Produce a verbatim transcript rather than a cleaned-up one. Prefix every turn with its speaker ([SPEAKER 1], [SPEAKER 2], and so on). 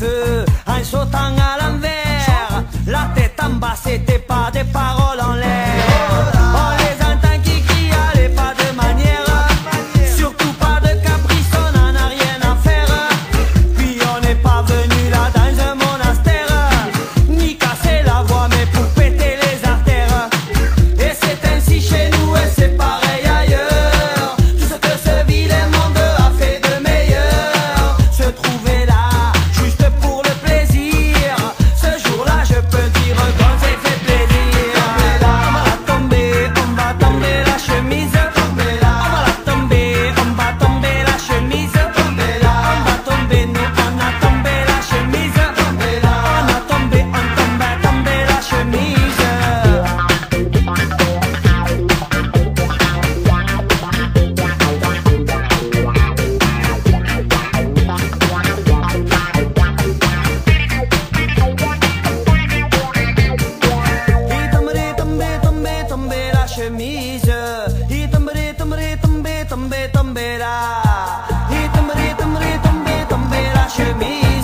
[SPEAKER 1] feu en sautant à l'envers. La tête en bas, c'était pas des paroles en l'air. On les entend qui crient, allez, pas de manière. Surtout pas de caprice, on n'en a rien à faire. Puis on n'est pas venu là dans un monastère, ni casser la voix, mais pour péter les artères. Et c'est ainsi chez nous et c'est pareil ailleurs. Tout ce que ce vilain monde a fait de meilleur, se trouver là juste pour le plaisir. Ce jour-là je peux dire qu'on s'est fait plaisir. On va la tomber, on va tomber la chemise. On va la tomber, on va tomber la chemise. On va tomber, nous on a tombé la chemise. On a tombé, on tombe à tomber la chemise. Il tomberait, tomber, tomber, tomber la chemise. Il tomberait, tomberait, tomber, tomber, tomber là. Il tomberait, tomberait, tomber, tomber la chemise.